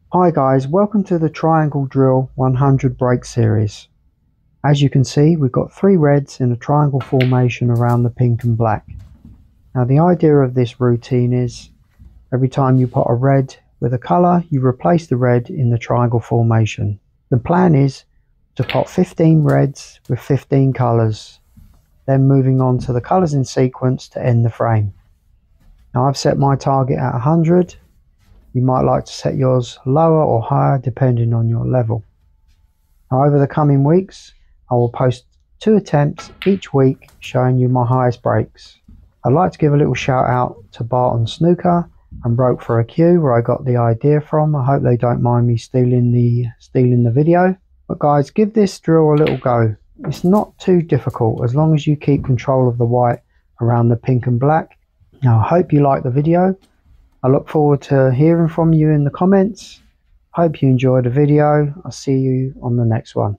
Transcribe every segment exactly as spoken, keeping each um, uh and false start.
Hi guys, welcome to the Triangle Drill one hundred break series. As you can see, we've got three reds in a triangle formation around the pink and black. Now the idea of this routine is every time you put a red with a colour, you replace the red in the triangle formation. The plan is to pot fifteen reds with fifteen colours, then moving on to the colours in sequence to end the frame. Now I've set my target at one hundred. You might like to set yours lower or higher depending on your level. Now over the coming weeks, I will post two attempts each week showing you my highest breaks. I'd like to give a little shout out to Barton Snooker and Broke for a Q, where I got the idea from. I hope they don't mind me stealing the stealing the video. But guys, give this drill a little go. It's not too difficult as long as you keep control of the white around the pink and black. Now I hope you like the video. I look forward to hearing from you in the comments. Hope you enjoyed the video. I'll see you on the next one.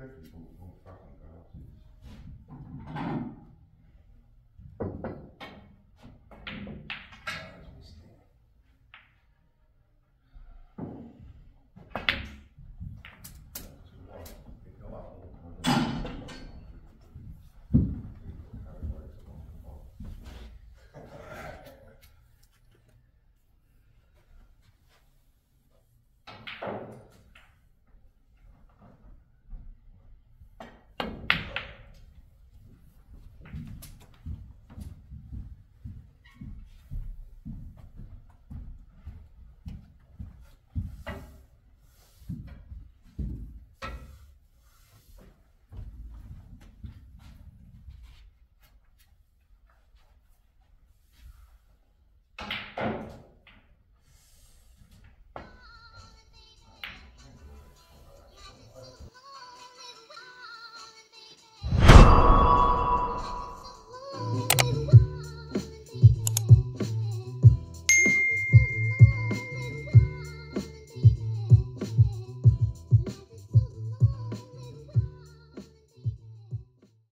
fait, il faut, faut faire